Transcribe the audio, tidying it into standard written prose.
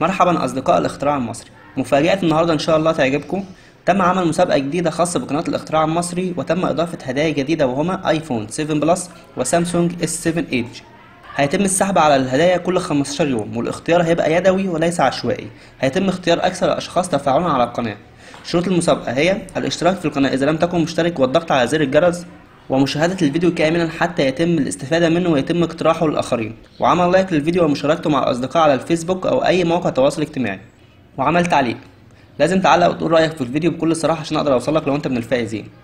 مرحبا أصدقاء الاختراع المصري. مفاجأة النهاردة إن شاء الله تعجبكم. تم عمل مسابقة جديدة خاصة بقناة الاختراع المصري، وتم إضافة هدايا جديدة وهما ايفون 7 بلس وسامسونج اس 7 ايدج. هيتم السحب على الهدايا كل 15 يوم، والاختيار هيبقى يدوي وليس عشوائي. هيتم اختيار أكثر الأشخاص تفاعلا على القناة. شروط المسابقة هي الاشتراك في القناة إذا لم تكن مشترك، والضغط على زر الجرس، ومشاهدة الفيديو كاملا حتى يتم الاستفادة منه ويتم اقتراحه للآخرين، وعمل لايك للفيديو ومشاركته مع الأصدقاء على الفيسبوك أو أي موقع تواصل اجتماعي، وعمل تعليق. لازم تعلق وتقول رأيك في الفيديو بكل صراحة عشان أقدر أوصلك لو أنت من الفائزين.